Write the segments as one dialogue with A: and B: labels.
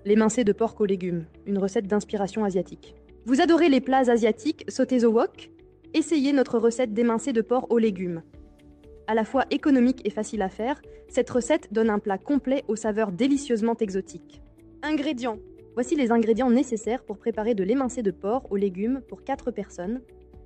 A: l'émincé de porc aux légumes, une recette d'inspiration asiatique. Vous adorez les plats asiatiques sautés au wok? Essayez notre recette d'émincé de porc aux légumes. À la fois économique et facile à faire, cette recette donne un plat complet aux saveurs délicieusement exotiques. Ingrédients. Voici les ingrédients nécessaires pour préparer de l'émincé de porc aux légumes pour 4 personnes.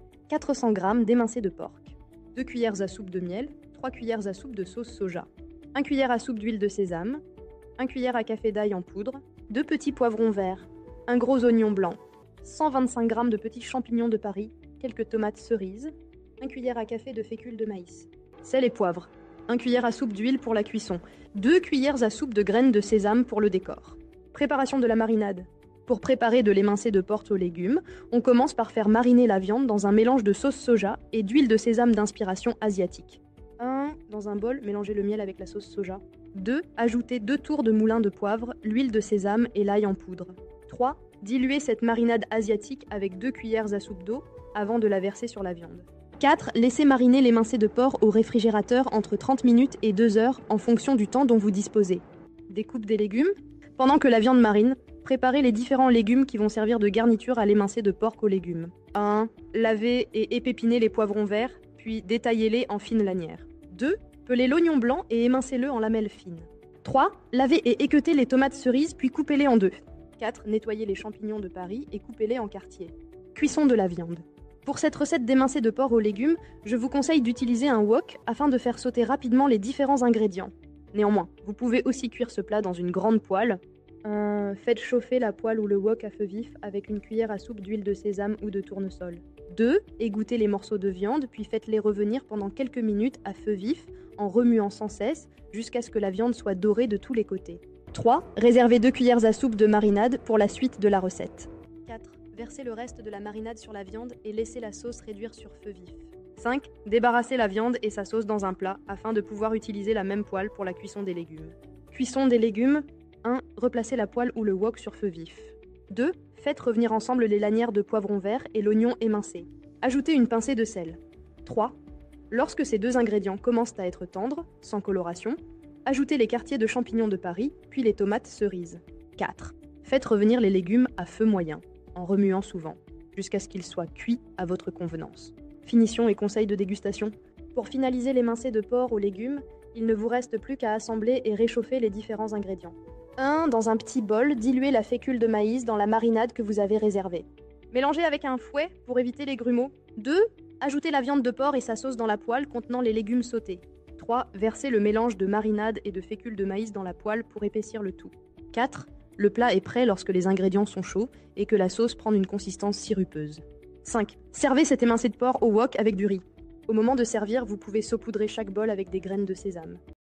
A: 400 g d'émincé de porc, 2 cuillères à soupe de miel, 3 cuillères à soupe de sauce soja, 1 cuillère à soupe d'huile de sésame, 1 cuillère à café d'ail en poudre, 2 petits poivrons verts, un gros oignon blanc, 125 g de petits champignons de Paris, quelques tomates cerises, 1 cuillère à café de fécule de maïs, sel et poivre, 1 cuillère à soupe d'huile pour la cuisson, 2 cuillères à soupe de graines de sésame pour le décor. Préparation de la marinade. Pour préparer de l'émincé de porc aux légumes, on commence par faire mariner la viande dans un mélange de sauce soja et d'huile de sésame d'inspiration asiatique. 1. Dans un bol, mélangez le miel avec la sauce soja. 2. Ajoutez 2 tours de moulin de poivre, l'huile de sésame et l'ail en poudre. 3. Diluez cette marinade asiatique avec 2 cuillères à soupe d'eau avant de la verser sur la viande. 4. Laissez mariner l'émincé de porc au réfrigérateur entre 30 minutes et 2 heures en fonction du temps dont vous disposez. Découpe des légumes. Pendant que la viande marine, préparez les différents légumes qui vont servir de garniture à l'émincé de porc aux légumes. 1. Lavez et épépinez les poivrons verts, puis détaillez-les en fines lanières. 2. Pelez l'oignon blanc et émincez-le en lamelles fines. 3. Lavez et équeutez les tomates cerises, puis coupez-les en 2. 4. Nettoyez les champignons de Paris et coupez-les en quartiers. Cuisson de la viande. Pour cette recette d'émincé de porc aux légumes, je vous conseille d'utiliser un wok afin de faire sauter rapidement les différents ingrédients. Néanmoins, vous pouvez aussi cuire ce plat dans une grande poêle. Faites chauffer la poêle ou le wok à feu vif avec une cuillère à soupe d'huile de sésame ou de tournesol. 2. Égouttez les morceaux de viande, puis faites-les revenir pendant quelques minutes à feu vif en remuant sans cesse jusqu'à ce que la viande soit dorée de tous les côtés. 3. Réservez 2 cuillères à soupe de marinade pour la suite de la recette. 4. Versez le reste de la marinade sur la viande et laissez la sauce réduire sur feu vif. 5. Débarrassez la viande et sa sauce dans un plat afin de pouvoir utiliser la même poêle pour la cuisson des légumes. Cuisson des légumes. 1. Replacez la poêle ou le wok sur feu vif. 2. Faites revenir ensemble les lanières de poivron vert et l'oignon émincé. Ajoutez une pincée de sel. 3. Lorsque ces 2 ingrédients commencent à être tendres, sans coloration, ajoutez les quartiers de champignons de Paris, puis les tomates cerises. 4. Faites revenir les légumes à feu moyen, en remuant souvent, jusqu'à ce qu'ils soient cuits à votre convenance. Finition et conseils de dégustation. Pour finaliser l'émincé de porc aux légumes, il ne vous reste plus qu'à assembler et réchauffer les différents ingrédients. 1. Dans un petit bol, diluez la fécule de maïs dans la marinade que vous avez réservée. Mélangez avec un fouet pour éviter les grumeaux. 2. Ajoutez la viande de porc et sa sauce dans la poêle contenant les légumes sautés. 3. Versez le mélange de marinade et de fécule de maïs dans la poêle pour épaissir le tout. 4. Le plat est prêt lorsque les ingrédients sont chauds et que la sauce prend une consistance sirupeuse. 5. Servez cet émincé de porc au wok avec du riz. Au moment de servir, vous pouvez saupoudrer chaque bol avec des graines de sésame.